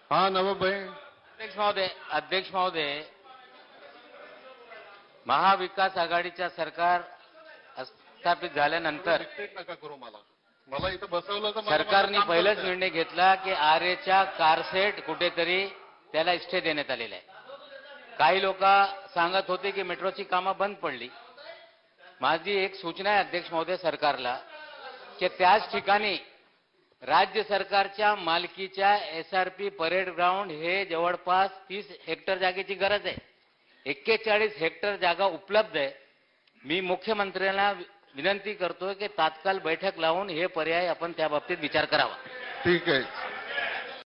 हाँ नवाब भाई. अध्यक्ष महोदय, महाविकास आघाडीच्या सरकार स्थापित झाल्यानंतर डिक्टेट नका करू मला इथं बसवलं तर मला सरकारने काम पहिलाच करता निर्णय घेतला की आरेच्या कारसेट कुठेतरी त्याला स्टे देण्यात आलेला आहे. काही लोक सांगत होते की मेट्रोची कामं बंद पडली. माझी एक सूचना आहे अध्यक्ष महोदय सरकारला की त्याच ठिकाणी राज्य सरकारच्या मालकीच्या एसआरपी परेड ग्राउंड हे जवळपास 30 हेक्टर जागेची गरज आहे. 41 हेक्टर जागा उपलब्ध आहे. मी मुख्यमंत्र्यांना विनंती करतोय की तात्काळ बैठक लावून हे पर्याय आपण त्या बाबतीत विचार करावा. ठीक आहे.